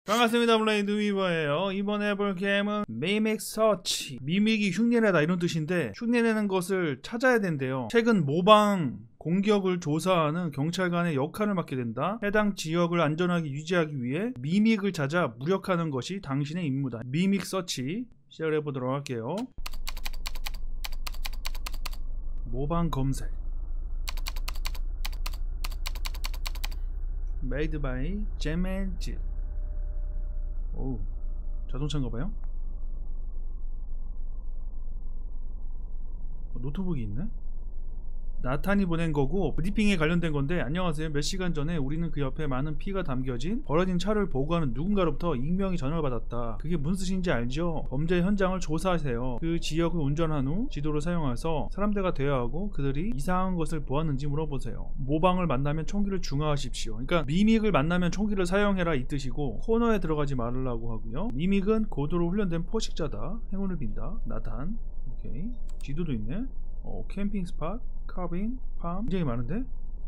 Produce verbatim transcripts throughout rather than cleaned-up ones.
반갑습니다. 블레이드 위버예요. 이번에 해볼 게임은 미믹 서치. 미믹이 흉내내다 이런 뜻인데 흉내내는 것을 찾아야 된대요. 최근 모방 공격을 조사하는 경찰관의 역할을 맡게 된다. 해당 지역을 안전하게 유지하기 위해 미믹을 찾아 무력화하는 것이 당신의 임무다. 미믹 서치 시작을 해보도록 할게요. 모방 검색. Made by 제멘질. 오, 자동차인가봐요? 노트북이 있네? 나탄이 보낸 거고 브리핑에 관련된 건데, 안녕하세요. 몇 시간 전에 우리는 그 옆에 많은 피가 담겨진 버려진 차를 보고하는 누군가로부터 익명의 전화를 받았다. 그게 무슨 뜻인지 알죠? 범죄 현장을 조사하세요. 그 지역을 운전한 후 지도를 사용해서 사람들과 대화하고 그들이 이상한 것을 보았는지 물어보세요. 모방을 만나면 총기를 중화하십시오. 그러니까 미믹을 만나면 총기를 사용해라 이 뜻이고, 코너에 들어가지 말라고 하고요. 미믹은 고도로 훈련된 포식자다. 행운을 빈다. 나탄. 오케이. 지도도 있네. 어, 캠핑 스팟, 카빈, 팜. 굉장히 많은데?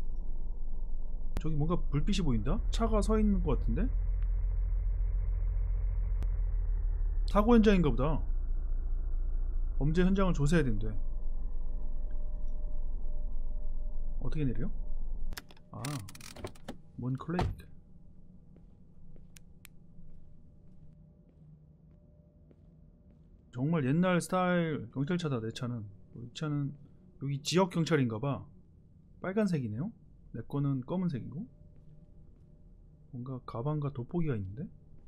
저기 뭔가 불빛이 보인다? 차가 서 있는 것 같은데? 사고 현장인가 보다. 범죄 현장을 조사해야 된대. 어떻게 내려? 아, 몬클레이크. 정말 옛날 스타일 경찰차다. 내 차는. 이 차는 여기 지역 경찰인가봐. 빨간색이네요. 내 거는 검은색이고. 뭔가 가방과 돋보기가 있는데?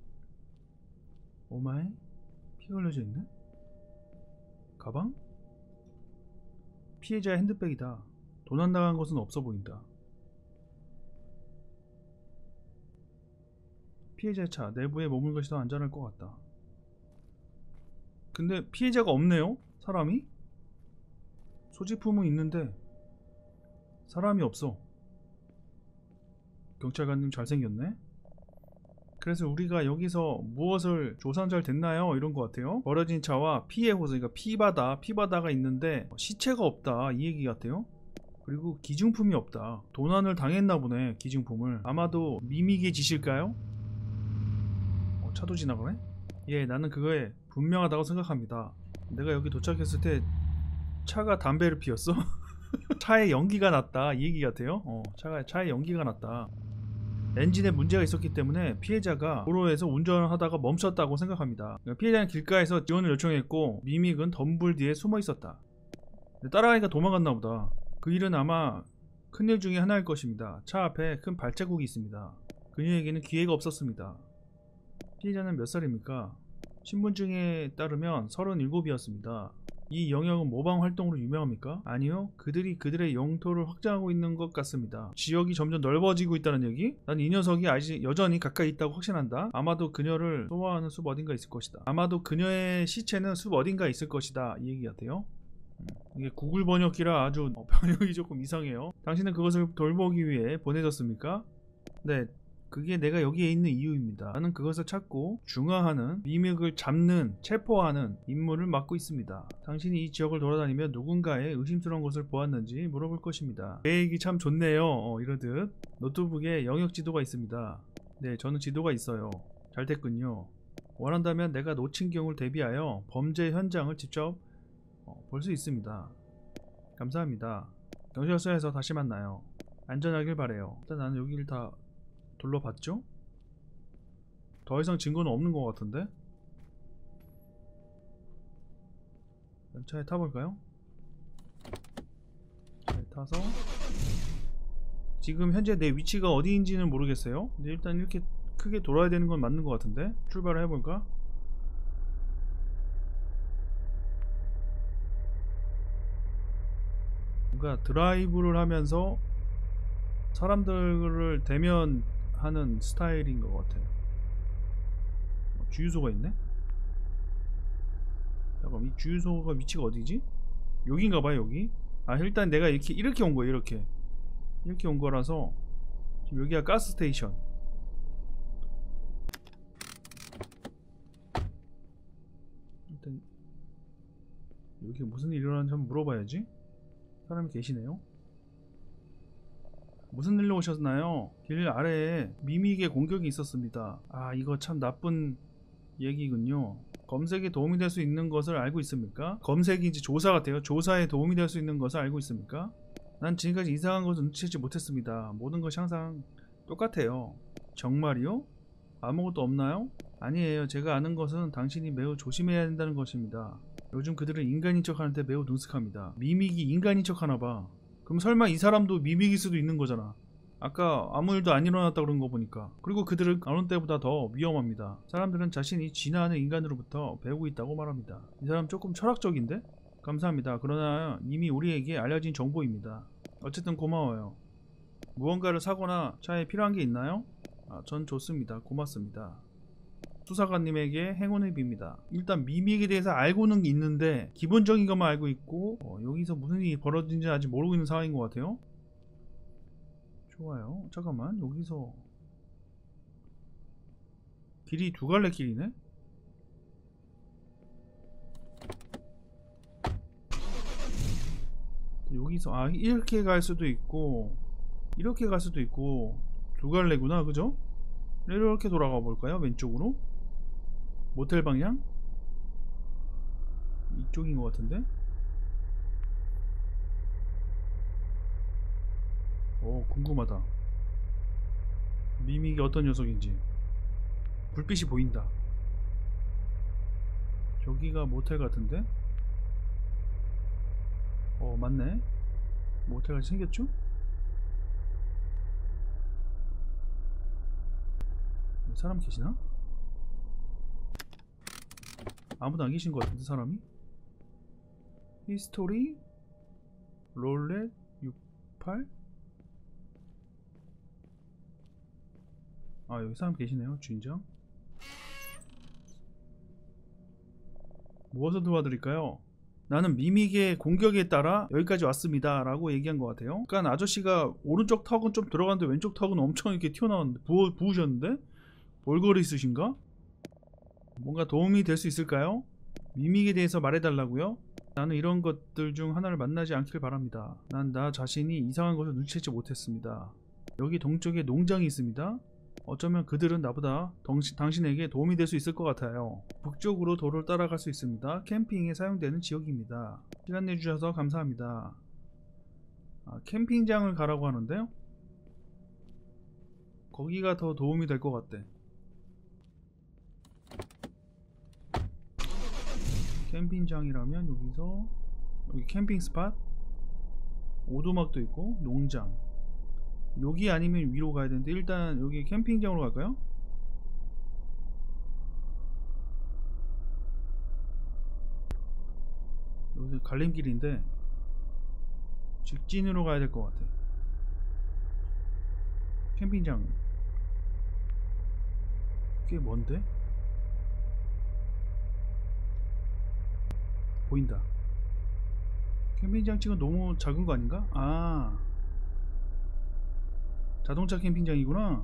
오마이? 피가 흘려져 있네? 가방? 피해자의 핸드백이다. 도난 당한 것은 없어 보인다. 피해자의 차 내부에 머물 것이 더 안전할 것 같다. 근데 피해자가 없네요? 사람이? 소지품은 있는데 사람이 없어. 경찰관님 잘생겼네? 그래서 우리가 여기서 무엇을 조사는 잘 됐나요? 이런 것 같아요. 버려진 차와 피해 호수, 그러니까 피바다, 피바다가 있는데 시체가 없다 이 얘기 같아요. 그리고 기증품이 없다. 도난을 당했나 보네. 기증품을. 아마도 미믹의 짓일까요? 어, 차도 지나가네? 예, 나는 그거에 분명하다고 생각합니다. 내가 여기 도착했을 때 차가 담배를 피웠어? 차에 연기가 났다 이 얘기 같아요. 어, 차가, 차에 연기가 났다. 엔진에 문제가 있었기 때문에 피해자가 도로에서 운전을 하다가 멈췄다고 생각합니다. 피해자는 길가에서 지원을 요청했고 미믹은 덤불 뒤에 숨어 있었다. 따라가니까 도망갔나 보다. 그 일은 아마 큰일 중에 하나일 것입니다. 차 앞에 큰 발자국이 있습니다. 그녀에게는 기회가 없었습니다. 피해자는 몇 살입니까? 신분증에 따르면 서른일곱이었습니다. 이 영역은 모방 활동으로 유명합니까? 아니요. 그들이 그들의 영토를 확장하고 있는 것 같습니다. 지역이 점점 넓어지고 있다는 얘기? 난 이 녀석이 아직 여전히 가까이 있다고 확신한다. 아마도 그녀를 소화하는 숲 어딘가 있을 것이다. 아마도 그녀의 시체는 숲 어딘가 있을 것이다 이 얘기 같아요. 음, 이게 구글 번역기라 아주 어, 번역이 조금 이상해요. 당신은 그것을 돌보기 위해 보내졌습니까? 네, 그게 내가 여기에 있는 이유입니다. 나는 그것을 찾고 중화하는, 미믹을 잡는, 체포하는 임무를 맡고 있습니다. 당신이 이 지역을 돌아다니며 누군가의 의심스러운 것을 보았는지 물어볼 것입니다. 계획이 참 좋네요. 어, 이러듯 노트북에 영역 지도가 있습니다. 네, 저는 지도가 있어요. 잘 됐군요. 원한다면 내가 놓친 경우를 대비하여 범죄 현장을 직접 어, 볼 수 있습니다. 감사합니다. 경찰서에서 다시 만나요. 안전하길 바래요. 일단 나는 여기를 다 둘러봤죠? 더 이상 증거는 없는 것 같은데? 차에 타볼까요? 차에 타서 지금 현재 내 위치가 어디인지는 모르겠어요. 근데 일단 이렇게 크게 돌아야 되는 건 맞는 것 같은데? 출발을 해볼까? 뭔가 드라이브를 하면서 사람들을 대면하는 스타일인 것 같아. 어, 주유소가 있네? 잠깐, 이 주유소가 위치가 어디지? 여긴가봐. 여기. 아, 일단 내가 이렇게 이렇게 온 거야. 이렇게 이렇게 온 거라서 지금 여기가 가스 스테이션. 일단 여기 무슨 일이 일어나는지 한번 물어봐야지. 사람이 계시네요. 무슨 일로 오셨나요? 길 아래에 미미의 공격이 있었습니다. 아, 이거 참 나쁜 얘기군요. 검색에 도움이 될 수 있는 것을 알고 있습니까? 검색이 이제 조사 같아요. 조사에 도움이 될 수 있는 것을 알고 있습니까? 난 지금까지 이상한 것을 눈치채지 못했습니다. 모든 것이 항상 똑같아요. 정말이요? 아무것도 없나요? 아니에요. 제가 아는 것은 당신이 매우 조심해야 된다는 것입니다. 요즘 그들은 인간인 척하는데 매우 능숙합니다. 미믹이 인간인 척하나봐. 그럼 설마 이 사람도 미믹일 수도 있는 거잖아. 아까 아무 일도 안 일어났다 그런 거 보니까. 그리고 그들은 어느 때보다 더 위험합니다. 사람들은 자신이 진화하는 인간으로부터 배우고 있다고 말합니다. 이 사람 조금 철학적인데? 감사합니다. 그러나 이미 우리에게 알려진 정보입니다. 어쨌든 고마워요. 무언가를 사거나 차에 필요한 게 있나요? 아, 전 좋습니다. 고맙습니다. 수사관님에게 행운을 빕니다. 일단 미믹에 대해서 알고는 있는데 기본적인 것만 알고 있고 어, 여기서 무슨 일이 벌어진지 아직 모르고 있는 상황인 것 같아요. 좋아요. 잠깐만, 여기서 길이 두 갈래 길이네? 여기서 아 이렇게 갈 수도 있고 이렇게 갈 수도 있고 두 갈래구나, 그죠? 이렇게 돌아가 볼까요? 왼쪽으로? 모텔 방향? 이쪽인 것 같은데? 오, 궁금하다. 미믹이 어떤 녀석인지. 불빛이 보인다. 저기가 모텔 같은데? 어, 맞네. 모텔같이 생겼죠? 사람 계시나? 아무도 안 계신 것 같은데, 사람이? 히스토리 롤렛 육십팔? 아, 여기 사람 계시네요. 주인장. 무엇을 도와드릴까요? 나는 미믹의 공격에 따라 여기까지 왔습니다 라고 얘기한 것 같아요. 그러니까 아저씨가 오른쪽 턱은 좀 들어갔는데 왼쪽 턱은 엄청 이렇게 튀어나왔는데 부어, 부으셨는데? 볼거리 있으신가? 뭔가 도움이 될 수 있을까요? 미믹에 대해서 말해달라고요? 나는 이런 것들 중 하나를 만나지 않길 바랍니다. 난 나 자신이 이상한 것을 눈치채지 못했습니다. 여기 동쪽에 농장이 있습니다. 어쩌면 그들은 나보다 덩시, 당신에게 도움이 될 수 있을 것 같아요. 북쪽으로 도로를 따라갈 수 있습니다. 캠핑에 사용되는 지역입니다. 시간 내주셔서 감사합니다. 아, 캠핑장을 가라고 하는데요? 거기가 더 도움이 될 것 같대. 캠핑장이라면 여기서 여기 캠핑 스팟, 오두막도 있고 농장. 여기 아니면 위로 가야 되는데 일단 여기 캠핑장으로 갈까요? 여기서 갈림길인데 직진으로 가야 될 것 같아. 캠핑장 꽤 먼데? 보인다. 캠핑장 찍은 너무 작은 거 아닌가? 아, 자동차 캠핑장이구나.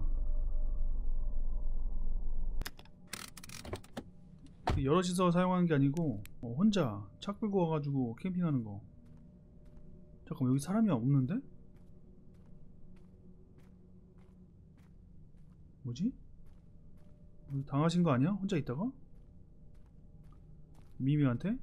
여럿이서 사용하는 게 아니고 어, 혼자 차 끌고 와가지고 캠핑하는 거. 잠깐만, 여기 사람이 없는데? 뭐지? 당하신 거 아니야? 혼자 있다가? 미미한테?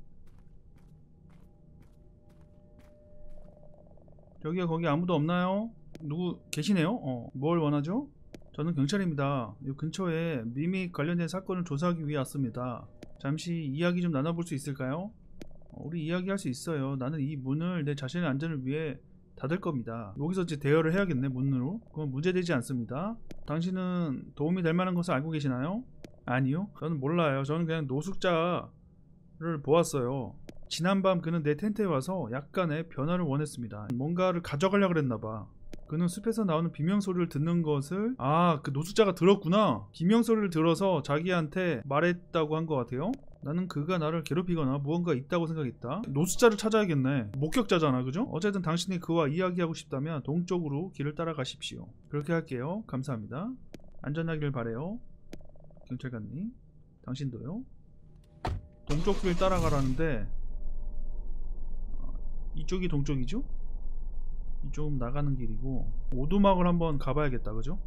저기요, 거기 아무도 없나요? 누구 계시네요? 어, 뭘 원하죠? 저는 경찰입니다. 이 근처에 미믹 관련된 사건을 조사하기 위해 왔습니다. 잠시 이야기 좀 나눠볼 수 있을까요? 어, 우리 이야기할 수 있어요. 나는 이 문을 내 자신의 안전을 위해 닫을 겁니다. 여기서 이제 대화를 해야겠네, 문으로. 그건 문제되지 않습니다. 당신은 도움이 될 만한 것을 알고 계시나요? 아니요, 저는 몰라요. 저는 그냥 노숙자를 보았어요. 지난밤 그는 내 텐트에 와서 약간의 변화를 원했습니다. 뭔가를 가져가려고 그랬나봐. 그는 숲에서 나오는 비명소리를 듣는 것을 아, 그 노숙자가 들었구나. 비명소리를 들어서 자기한테 말했다고 한 것 같아요. 나는 그가 나를 괴롭히거나 무언가 있다고 생각했다. 노숙자를 찾아야겠네. 목격자잖아, 그죠? 어쨌든 당신이 그와 이야기하고 싶다면 동쪽으로 길을 따라가십시오. 그렇게 할게요. 감사합니다. 안전하길 바래요. 경찰관님, 당신도요. 동쪽 길 따라가라는데 이쪽이 동쪽이죠? 이쪽은 나가는 길이고 오두막을 한번 가봐야겠다. 그죠?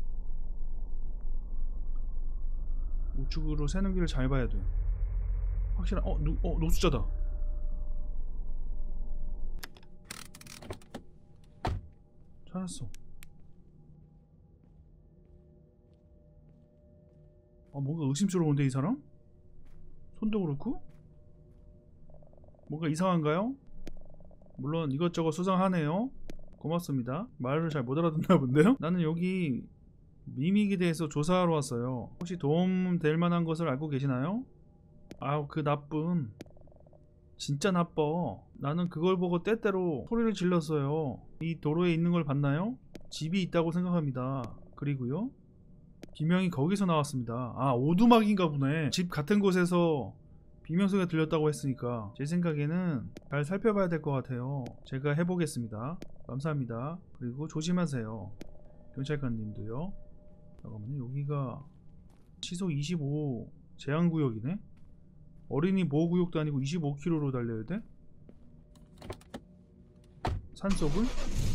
우측으로 새는 길을 잘 봐야 돼. 확실한 어, 노, 어 노숙자다. 찾았어. 아 뭔가 의심스러운데 이 사람? 손도 그렇고? 뭔가 이상한가요? 물론 이것저것 수상하네요. 고맙습니다. 말을 잘 못 알아듣나 본데요? 나는 여기 미믹에 대해서 조사하러 왔어요. 혹시 도움 될 만한 것을 알고 계시나요? 아우 그 나쁜 진짜 나빠. 나는 그걸 보고 때때로 소리를 질렀어요. 이 도로에 있는 걸 봤나요? 집이 있다고 생각합니다. 그리고요 비명이 거기서 나왔습니다. 아 오두막인가 보네. 집 같은 곳에서 비명소리가 들렸다고 했으니까 제 생각에는 잘 살펴봐야 될 것 같아요. 제가 해보겠습니다. 감사합니다. 그리고 조심하세요. 경찰관님도요. 잠깐만요. 여기가 시속 이십오 제한구역이네. 어린이 보호구역도 아니고 이십오 킬로미터로 달려야 돼? 산속을?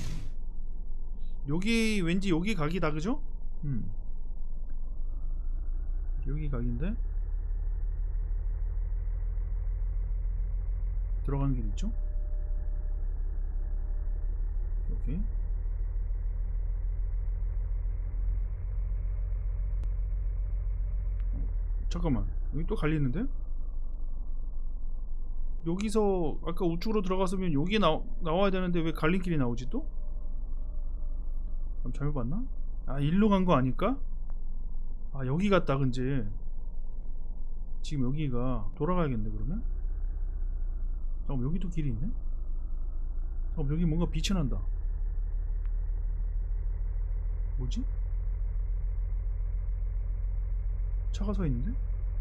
여기 왠지 여기 각이다. 그죠? 음. 여기 각인데? 들어가는 길 있죠? 여기 잠깐만 여기 또 갈리는데? 여기서 아까 우측으로 들어갔으면 여기 나, 나와야 되는데 왜 갈림길이 나오지 또? 그럼 잘못 봤나? 아 일로 간 거 아닐까? 아 여기 갔다 근지 지금 여기가 돌아가야겠네 그러면? 잠깐만 여기도 길이 있네? 잠깐만 여기 뭔가 빛이 난다. 뭐지? 차가 서 있는데?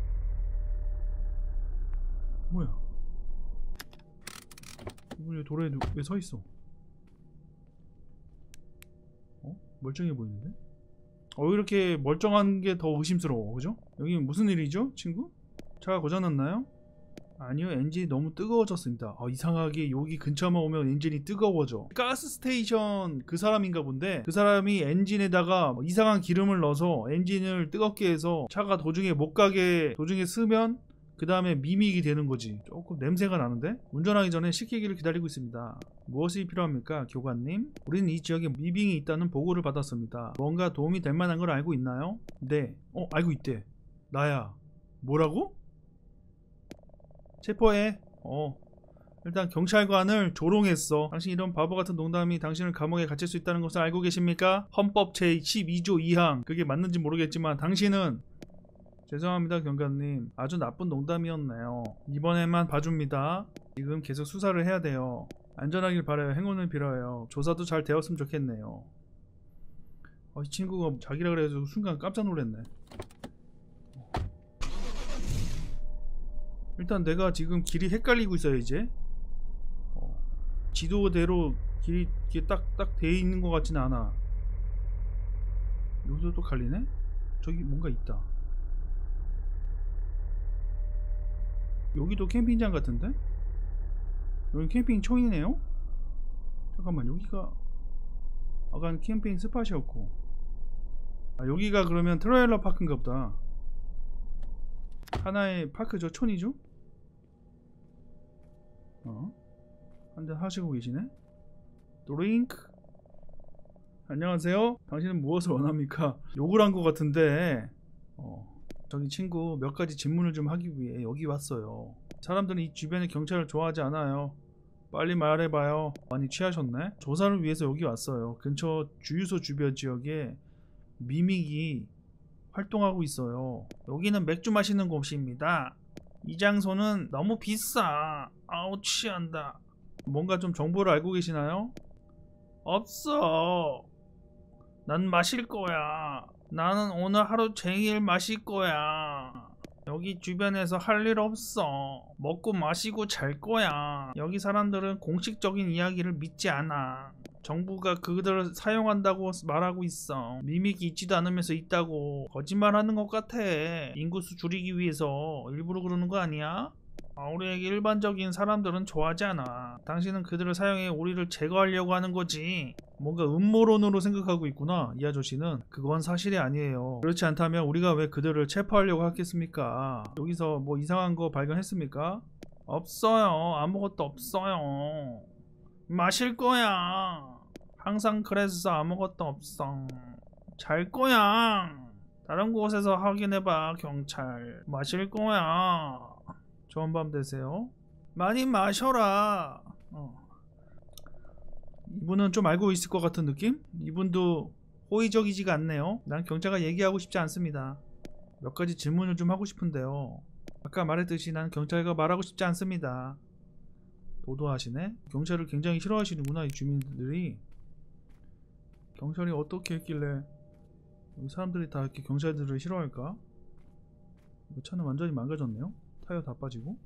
뭐야? 이분 왜 도로에 왜 서 있어? 어? 멀쩡해 보이는데? 어 이렇게 멀쩡한 게 더 의심스러워. 그죠? 여기 무슨 일이죠 친구? 차가 고장났나요? 아니요 엔진이 너무 뜨거워졌습니다. 아, 이상하게 여기 근처만 오면 엔진이 뜨거워져. 가스 스테이션 그 사람인가 본데 그 사람이 엔진에다가 뭐 이상한 기름을 넣어서 엔진을 뜨겁게 해서 차가 도중에 못 가게 도중에 쓰면 그 다음에 미믹이 되는 거지. 조금 냄새가 나는데? 운전하기 전에 식히기를 기다리고 있습니다. 무엇이 필요합니까 교관님? 우리는 이 지역에 미믹이 있다는 보고를 받았습니다. 뭔가 도움이 될 만한 걸 알고 있나요? 네. 어 알고 있대. 나야. 뭐라고? 체포해. 어 일단 경찰관을 조롱했어. 당신 이런 바보같은 농담이 당신을 감옥에 갇힐 수 있다는 것을 알고 계십니까? 헌법 제십이 조 이 항 그게 맞는지 모르겠지만 당신은 죄송합니다 경관님 아주 나쁜 농담이었네요. 이번에만 봐줍니다. 지금 계속 수사를 해야 돼요. 안전하길 바라요. 행운을 빌어요. 조사도 잘 되었으면 좋겠네요. 어, 이 친구가 자기라 그래서 순간 깜짝 놀랐네. 일단 내가 지금 길이 헷갈리고 있어요 이제. 어, 지도대로 길이 딱딱 돼 있는 것 같지는 않아. 여기서 또 갈리네? 저기 뭔가 있다. 여기도 캠핑장 같은데? 여기 캠핑촌이네요? 잠깐만 여기가 아까 캠핑 스팟이었고 아 여기가 그러면 트레일러 파크인가 보다. 하나의 파크죠. 촌이죠. 어? 한잔 하시고 계시네. 드링크. 안녕하세요. 당신은 무엇을 원합니까? 욕을 한 것 같은데 어, 저기 친구 몇 가지 질문을 좀 하기 위해 여기 왔어요. 사람들은 이 주변의 경찰을 좋아하지 않아요. 빨리 말해봐요. 많이 취하셨네? 조사를 위해서 여기 왔어요. 근처 주유소 주변 지역에 미믹이 활동하고 있어요. 여기는 맥주 마시는 곳입니다. 이 장소는 너무 비싸. 아우 취한다. 뭔가 좀 정보를 알고 계시나요? 없어. 난 마실 거야. 나는 오늘 하루 종일 마실 거야. 여기 주변에서 할 일 없어. 먹고 마시고 잘 거야. 여기 사람들은 공식적인 이야기를 믿지 않아. 정부가 그들을 사용한다고 말하고 있어. 미믹이 있지도 않으면서 있다고 거짓말하는 것 같아. 인구수 줄이기 위해서 일부러 그러는 거 아니야? 아, 우리에게 일반적인 사람들은 좋아하지 않아. 당신은 그들을 사용해 우리를 제거하려고 하는 거지. 뭔가 음모론으로 생각하고 있구나. 이 아저씨는. 그건 사실이 아니에요. 그렇지 않다면 우리가 왜 그들을 체포하려고 하겠습니까? 여기서 뭐 이상한 거 발견했습니까? 없어요. 아무것도 없어요. 마실 거야. 항상 그랬어. 아무것도 없어. 잘 거야. 다른 곳에서 확인해봐. 경찰. 마실 거야. 좋은 밤 되세요. 많이 마셔라. 어. 이분은 좀 알고 있을 것 같은 느낌? 이분도 호의적이지가 않네요. 난 경찰과 얘기하고 싶지 않습니다. 몇 가지 질문을 좀 하고 싶은데요. 아까 말했듯이 난 경찰과 말하고 싶지 않습니다. 도도하시네? 경찰을 굉장히 싫어하시는구나, 이 주민들이. 경찰이 어떻게 했길래 여기 사람들이 다 이렇게 경찰들을 싫어할까? 이 차는 완전히 망가졌네요. 타이어 다 빠지고.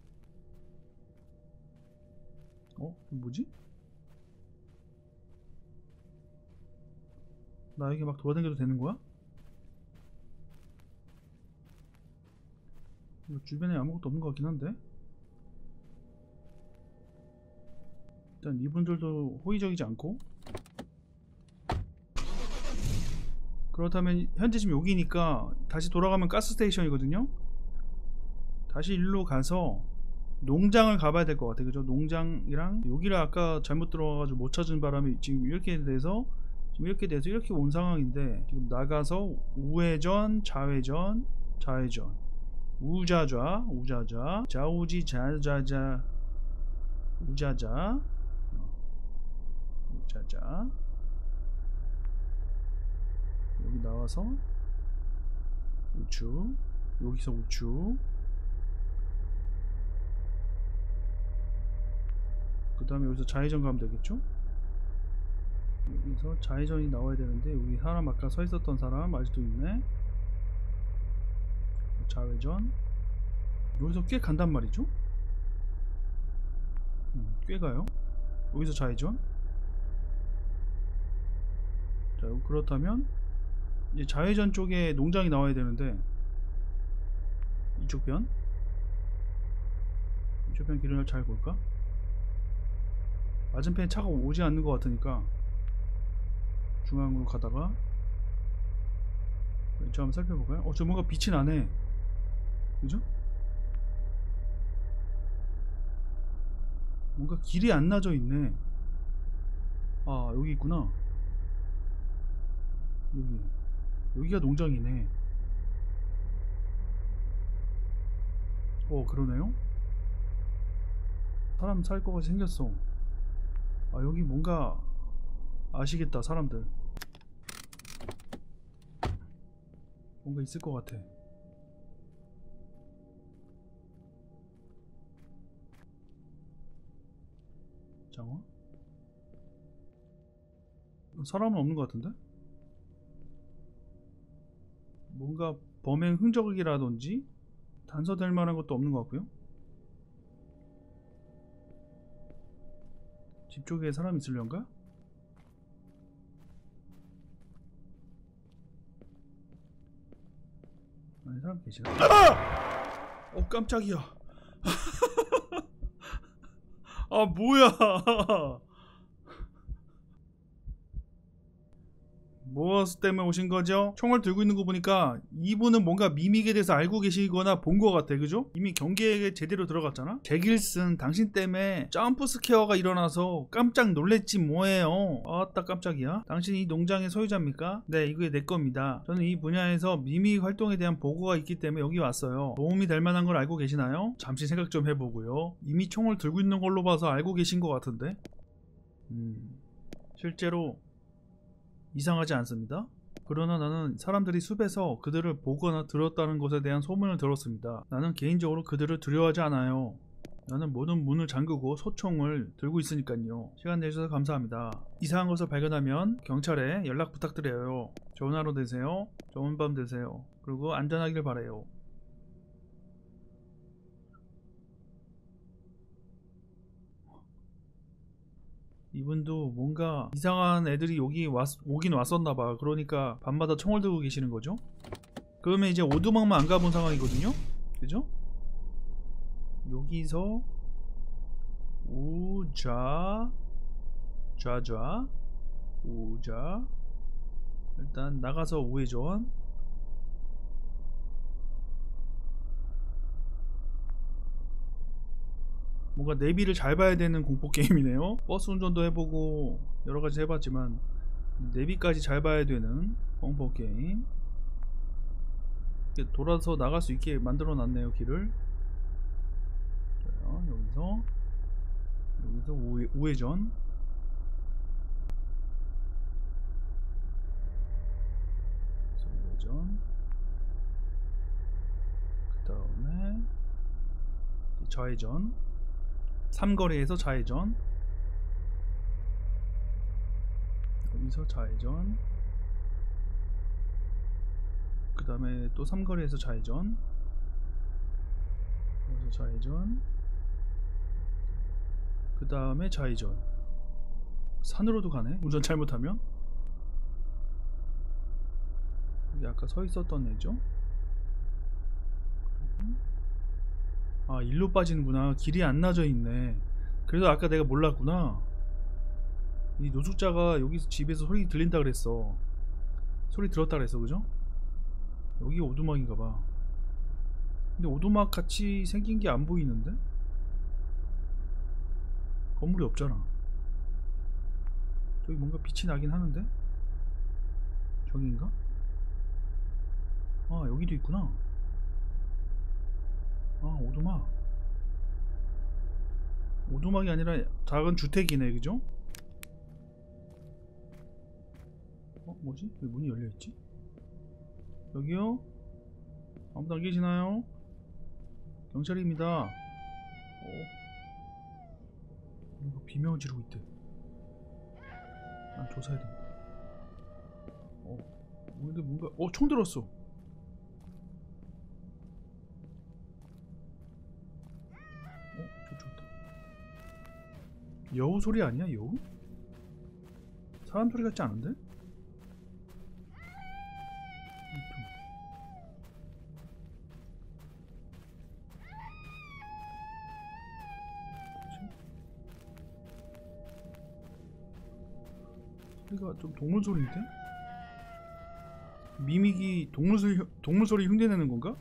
어? 이거 뭐지? 나 여기 막 돌아다녀도 되는 거야? 이거 주변에 아무것도 없는 것 같긴 한데. 일단 이분들도 호의적이지 않고. 그렇다면 현재 지금 여기니까 다시 돌아가면 가스스테이션이거든요. 다시 일로 가서 농장을 가봐야 될 것 같아. 그죠? 농장이랑 여기를 아까 잘못 들어가가지고 못 찾은 바람에 지금 이렇게 돼서 지금 이렇게 돼서 이렇게 온 상황인데, 지금 나가서 우회전, 좌회전, 좌회전, 우자좌, 우자좌, 좌우지, 자자자, 우자자, 우자자. 여기 나와서 우측, 여기서 우측, 그 다음에 여기서 좌회전 가면 되겠죠? 여기서 좌회전이 나와야 되는데 여기 사람 아까 서 있었던 사람 아직도 있네. 좌회전. 여기서 꽤 간단 말이죠? 음, 꽤 가요. 여기서 좌회전. 자, 그렇다면 이제 좌회전 쪽에 농장이 나와야 되는데 이쪽 편 이쪽 편 길을 잘 볼까? 맞은편에 차가 오지 않는 것 같으니까 중앙으로 가다가 왼쪽 한번 살펴볼까요? 어, 저 뭔가 빛이 나네. 그죠? 뭔가 길이 안 나져 있네. 아, 여기 있구나. 여기 여기가 농장이네. 어, 그러네요. 사람 살 거가 생겼어. 아, 여기 뭔가 아시겠다, 사람들. 뭔가 있을 것 같아. 장화? 사람은 없는 것 같은데? 뭔가 범행 흔적이라든지 단서될 만한 것도 없는 것 같고요. 집 쪽에 사람이 있으려는가? 아니, 사람 계시나? 아! 어, 깜짝이야. 아, 뭐야. 무엇 때문에 오신 거죠? 총을 들고 있는 거 보니까 이분은 뭔가 미믹에 대해서 알고 계시거나 본 거 같아. 그죠? 이미 경기에 제대로 들어갔잖아. 제길슨, 당신 때문에 점프 스퀘어가 일어나서 깜짝 놀랬지 뭐예요. 아따 깜짝이야. 당신이 이 농장의 소유자입니까? 네, 이게 내 겁니다. 저는 이 분야에서 미믹 활동에 대한 보고가 있기 때문에 여기 왔어요. 도움이 될 만한 걸 알고 계시나요? 잠시 생각 좀 해보고요. 이미 총을 들고 있는 걸로 봐서 알고 계신 것 같은데. 음, 실제로 이상하지 않습니다. 그러나 나는 사람들이 숲에서 그들을 보거나 들었다는 것에 대한 소문을 들었습니다. 나는 개인적으로 그들을 두려워하지 않아요. 나는 모든 문을 잠그고 소총을 들고 있으니까요. 시간 내주셔서 감사합니다. 이상한 것을 발견하면 경찰에 연락 부탁드려요. 좋은 하루 되세요. 좋은 밤 되세요. 그리고 안전하길 바래요. 이분도 뭔가 이상한 애들이 여기 왔, 오긴 왔었나봐. 그러니까 밤마다 총을 들고 계시는 거죠. 그러면 이제 오두막만 안 가본 상황이거든요. 그죠? 여기서 우자 좌좌 우자. 일단 나가서 우회전. 뭔가 내비를 잘 봐야 되는 공포 게임이네요. 버스 운전도 해보고 여러가지 해봤지만 내비까지 잘 봐야 되는 공포 게임. 이렇게 돌아서 나갈 수 있게 만들어 놨네요, 길을. 자, 여기서 여기서 우회, 우회전. 우회전. 그 다음에 좌회전. 삼거리에서 좌회전. 여기서 좌회전. 그 다음에 또 삼거리에서 좌회전. 여기서 좌회전. 그 다음에 좌회전. 산으로도 가네, 운전 잘못하면. 여기 아까 서 있었던 애죠. 아, 일로 빠지는구나. 길이 안 나져 있네. 그래서 아까 내가 몰랐구나. 이 노숙자가 여기서 집에서 소리 들린다 그랬어. 소리 들었다 그랬어, 그죠? 여기 오두막인가봐. 근데 오두막 같이 생긴 게 안 보이는데? 건물이 없잖아. 저기 뭔가 빛이 나긴 하는데? 저기인가? 아, 여기도 있구나. 아, 오두막. 오두막이 아니라 작은 주택이네, 그죠? 어, 뭐지? 왜 문이 열려있지? 여기요? 아무도 안 계시나요? 경찰입니다. 어? 이거 비명을 지르고 있대. 난 조사해야 된다. 어? 근데 뭔가, 어, 총 들었어. 여우 소리 아니야? 여우? 사람 소리 같지 않은데? 소리가 좀 동물 소리인데? 미믹이 동물 소리, 동물 소리 흉내내는 건가?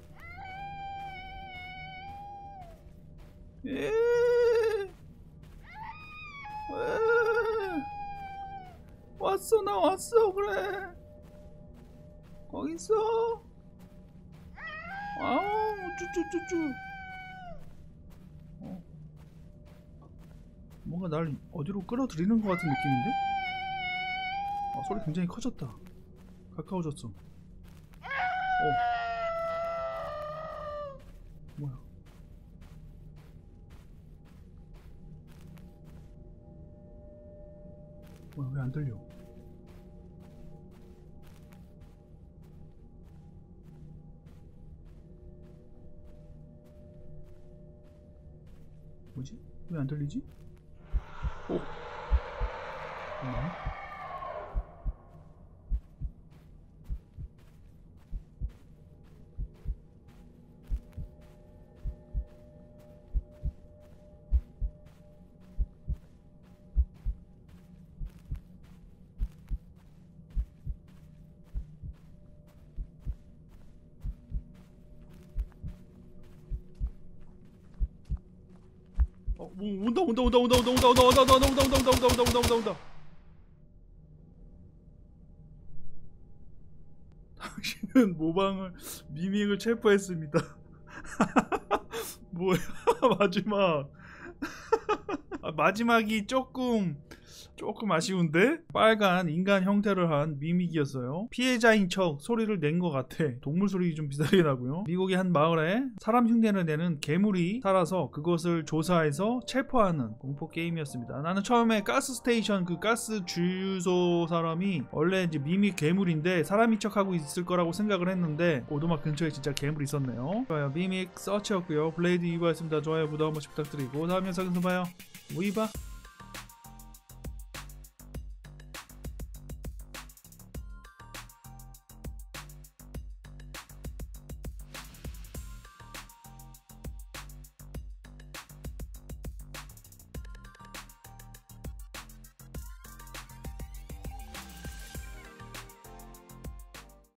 에이. 왔어, 나 왔어. 그래, 거기 있어. 아우, 쭈쭈쭈쭈. 어. 뭔가 날 어디로 끌어들이는 것 같은 느낌인데? 아, 소리 굉장히 커졌다. 가까워졌어. 어. 뭐야? 뭐야, 왜 안 들려? 뭐지? 왜 안 들리지? 오! 뭐야? 어, 온다 온다 온다 온다 온다 온다 온다 온다 온다 온다 온다 온다 온다 온다 온다 온다 온다. 당신은 모방을 미믹을 체포했습니다. 뭐야 마지막. 아, 마지막이 조금 조금 아쉬운데? 빨간 인간 형태를 한 미믹이었어요. 피해자인 척 소리를 낸 것 같아. 동물 소리 좀 비슷하게 나고요. 미국의 한 마을에 사람 흉내를 내는 괴물이 살아서 그것을 조사해서 체포하는 공포 게임이었습니다. 나는 처음에 가스 스테이션 그 가스 주유소 사람이 원래 이제 미믹 괴물인데 사람인 척하고 있을 거라고 생각을 했는데 오두막 근처에 진짜 괴물이 있었네요. 좋아요, 미믹 서치였고요. 블레이드 이브였습니다. 좋아요, 구독 한 번씩 부탁드리고 다음 영상에서 봐요. 우이바.